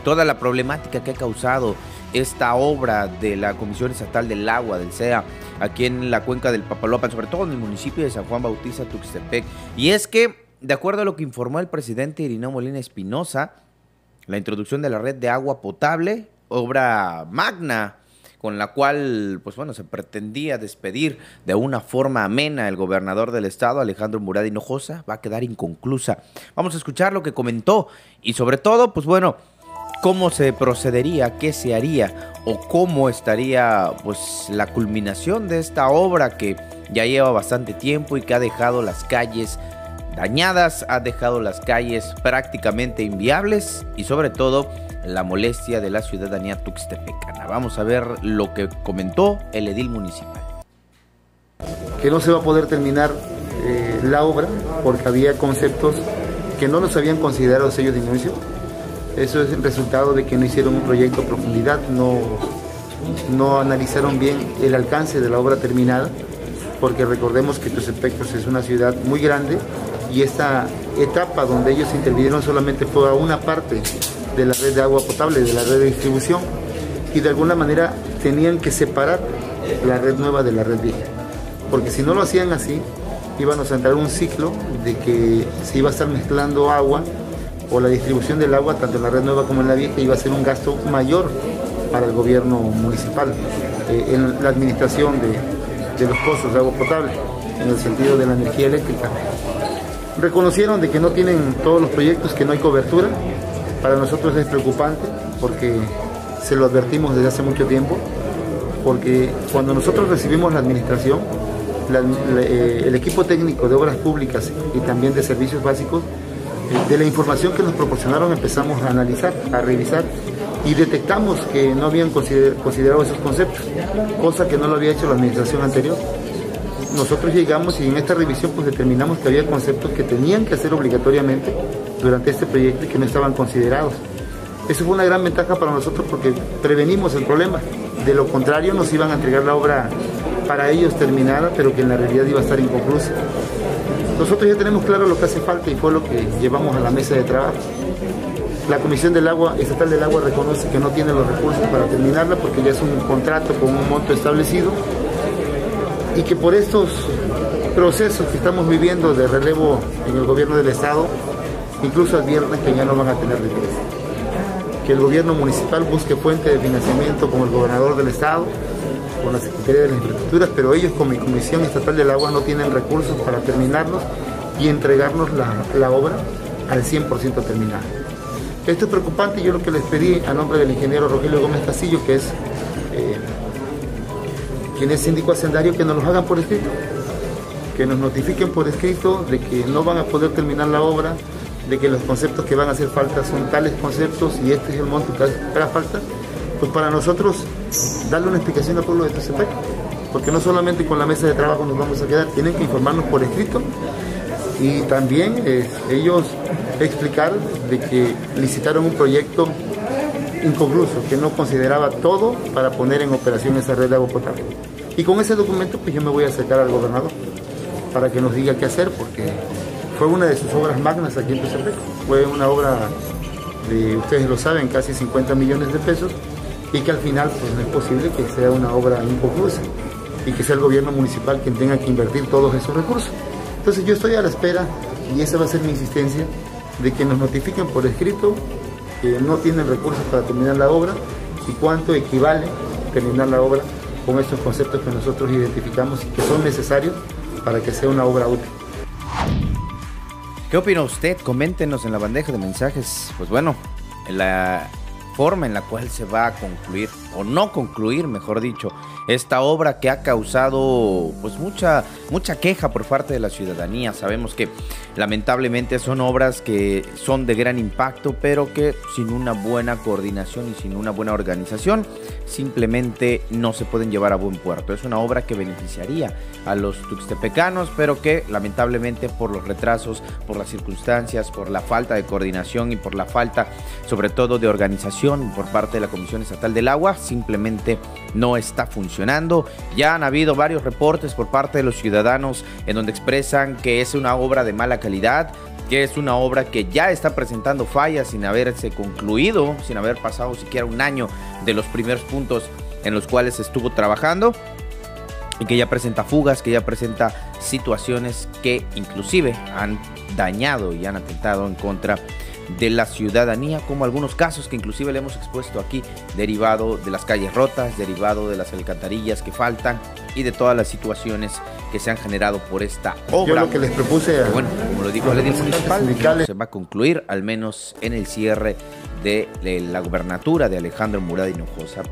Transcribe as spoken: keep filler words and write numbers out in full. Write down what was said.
toda la problemática que ha causado esta obra de la Comisión Estatal del Agua, del C E A, aquí en la cuenca del Papaloapan, sobre todo en el municipio de San Juan Bautista, Tuxtepec. Y es que, de acuerdo a lo que informó el presidente Irineo Molina Espinosa, la introducción de la red de agua potable, obra magna, con la cual, pues bueno, se pretendía despedir de una forma amena el gobernador del estado, Alejandro Murat Hinojosa, va a quedar inconclusa. Vamos a escuchar lo que comentó y sobre todo, pues bueno, cómo se procedería, qué se haría o cómo estaría pues la culminación de esta obra que ya lleva bastante tiempo y que ha dejado las calles dañadas, ha dejado las calles prácticamente inviables y sobre todo la molestia de la ciudadanía tuxtepecana. Vamos a ver lo que comentó el edil municipal. Que no se va a poder terminar eh, la obra porque había conceptos que no los habían considerado ellos de inicio. Eso es el resultado de que no hicieron un proyecto a profundidad, no, no analizaron bien el alcance de la obra terminada, porque recordemos que Tuxtepec es una ciudad muy grande y esta etapa donde ellos intervinieron solamente fue a una parte de la red de agua potable, de la red de distribución, y de alguna manera tenían que separar la red nueva de la red vieja, porque si no lo hacían así, íbamos a entrar en un ciclo de que se iba a estar mezclando agua o la distribución del agua, tanto en la red nueva como en la vieja, iba a ser un gasto mayor para el gobierno municipal, eh, en la administración de, de los pozos de agua potable, en el sentido de la energía eléctrica. Reconocieron de que no tienen todos los proyectos, que no hay cobertura. Para nosotros es preocupante porque se lo advertimos desde hace mucho tiempo, porque cuando nosotros recibimos la administración, la, la, eh, el equipo técnico de obras públicas y también de servicios básicos, de la información que nos proporcionaron empezamos a analizar, a revisar y detectamos que no habían consider, considerado esos conceptos, cosa que no lo había hecho la administración anterior. Nosotros llegamos y en esta revisión pues determinamos que había conceptos que tenían que hacer obligatoriamente durante este proyecto y que no estaban considerados. Eso fue una gran ventaja para nosotros porque prevenimos el problema. De lo contrario nos iban a entregar la obra para ellos terminada, pero que en la realidad iba a estar inconclusa. Nosotros ya tenemos claro lo que hace falta y fue lo que llevamos a la mesa de trabajo. La Comisión del Agua, Estatal del Agua reconoce que no tiene los recursos para terminarla porque ya es un contrato con un monto establecido y que por estos procesos que estamos viviendo de relevo en el gobierno del estado, incluso advierten que ya no van a tener recursos. Que el gobierno municipal busque fuente de financiamiento con el gobernador del estado, con la Secretaría de las Infraestructuras, pero ellos como Comisión Estatal del Agua no tienen recursos para terminarlos y entregarnos la, la obra al cien por ciento terminada. Esto es preocupante y yo lo que les pedí a nombre del ingeniero Rogelio Gómez Castillo, que es eh, quien es síndico hacendario, que nos los hagan por escrito, que nos notifiquen por escrito de que no van a poder terminar la obra, de que los conceptos que van a hacer falta son tales conceptos y este es el monto que hará falta. Pues para nosotros darle una explicación al pueblo de Tuxtepec, porque no solamente con la mesa de trabajo nos vamos a quedar, tienen que informarnos por escrito y también eh, ellos explicar de que licitaron un proyecto inconcluso, que no consideraba todo para poner en operación esa red de agua potable. Y con ese documento pues yo me voy a acercar al gobernador para que nos diga qué hacer, porque fue una de sus obras magnas aquí en Tuxtepec, fue una obra de, ustedes lo saben, casi cincuenta millones de pesos, y que al final pues no es posible que sea una obra inconclusa y que sea el gobierno municipal quien tenga que invertir todos esos recursos. Entonces yo estoy a la espera, y esa va a ser mi insistencia, de que nos notifiquen por escrito que no tienen recursos para terminar la obra y cuánto equivale terminar la obra con estos conceptos que nosotros identificamos y que son necesarios para que sea una obra útil. ¿Qué opina usted? Coméntenos en la bandeja de mensajes. Pues bueno, en la forma en la cual se va a concluir, o no concluir, mejor dicho, esta obra que ha causado pues mucha, mucha queja por parte de la ciudadanía. Sabemos que lamentablemente son obras que son de gran impacto, pero que sin una buena coordinación y sin una buena organización simplemente no se pueden llevar a buen puerto. Es una obra que beneficiaría a los tuxtepecanos, pero que lamentablemente por los retrasos, por las circunstancias, por la falta de coordinación y por la falta sobre todo de organización por parte de la Comisión Estatal del Agua, simplemente no está funcionando. Ya han habido varios reportes por parte de los ciudadanos en donde expresan que es una obra de mala calidad, que es una obra que ya está presentando fallas sin haberse concluido, sin haber pasado siquiera un año de los primeros puntos en los cuales se estuvo trabajando, y que ya presenta fugas, que ya presenta situaciones que inclusive han dañado y han atentado en contra de la ciudadanía, como algunos casos que inclusive le hemos expuesto aquí, derivado de las calles rotas, derivado de las alcantarillas que faltan y de todas las situaciones que se han generado por esta obra. Yo lo que les propuse a, bueno, como lo dijo el edil municipal, se va a concluir al menos en el cierre de la gubernatura de Alejandro Murat Hinojosa.